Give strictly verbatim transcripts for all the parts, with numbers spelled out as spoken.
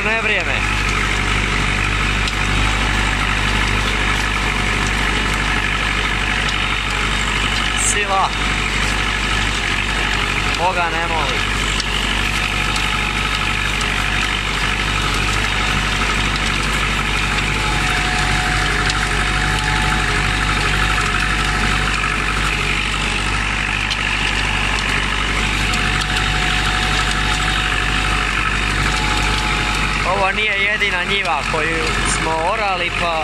drugo nevrijeme. Sila. Boga ne moli. Ovo nije jedina njiva koju smo orali, pa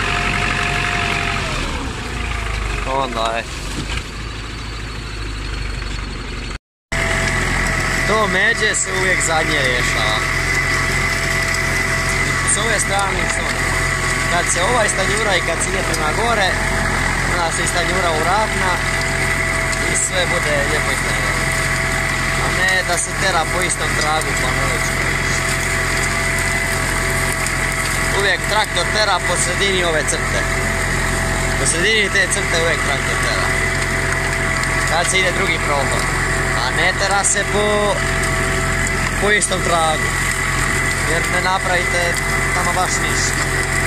onda je to međe se uvijek zadnje rješava. S ove strane su kad se ovaj stanjura i kad se ide prema gore, onda se i stanjura uravna i sve bude lijepo istanjuro. A ne da se tera po istom tragu pa nećemo. Uvijek traktor tera po sredini ove crte. Po sredini te crte uvijek traktor tera. Kad se ide drugi prohod. A ne tera se po, po istom tragu. Jer ne napravite tamo baš ništa.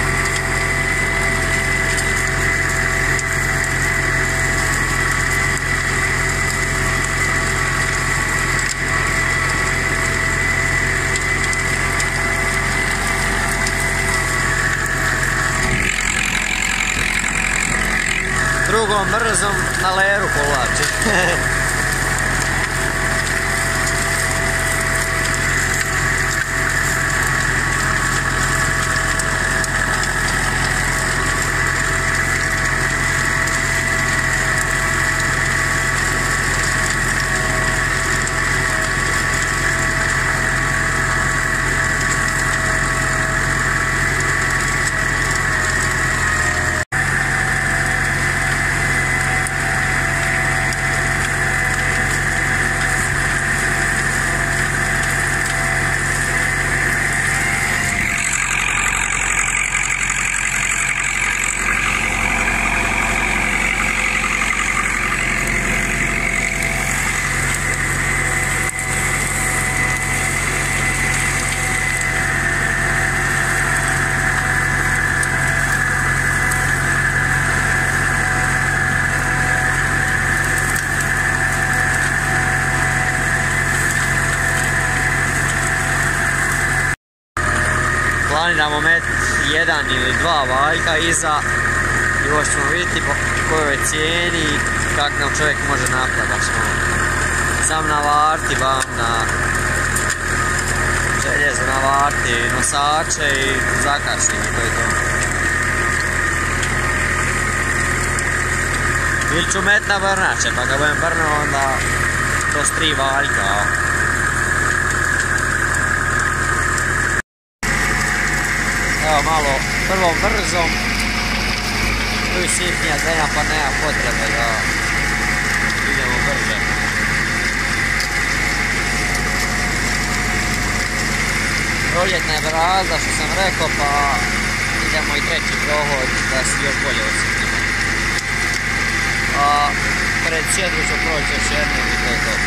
Drugom brzom na leru povlači. Planiramo met jedan ili dva valjka iza i još ćemo vidjeti po kojoj cijeni i kak nam čovjek može napraviti. Baš sam navarti vam na željezo, navarti nosače i zakačnik i to je to. Ili ću met na brnače, pa kad budem brnuo onda to s tri valjka. Evo malo prvom brzom, tu je sitnija zemlja pa nema potrebe da idemo brže. Proljetna je brazda što sam rekao, pa idemo i treći prohod da se još bolje osjetimo. A pred sjedru ću proći još jednom i to je to.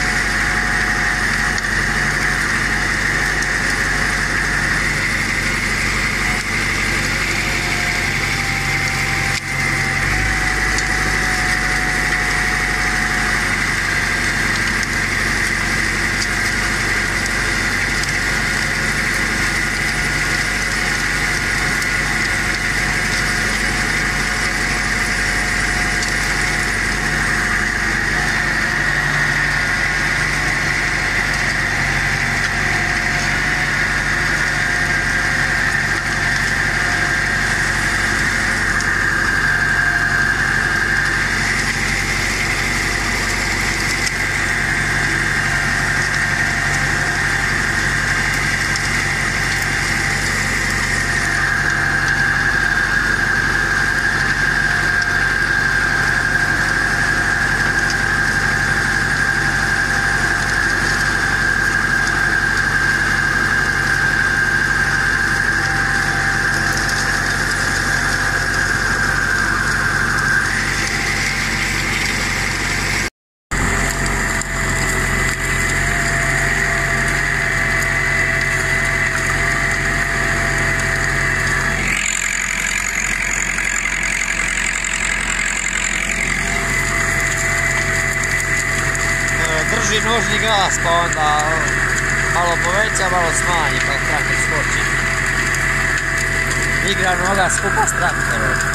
drži nožni gas, pa onda malo poveća, malo smanji, pa traktor skoči. Igra noga skupa s traktorom.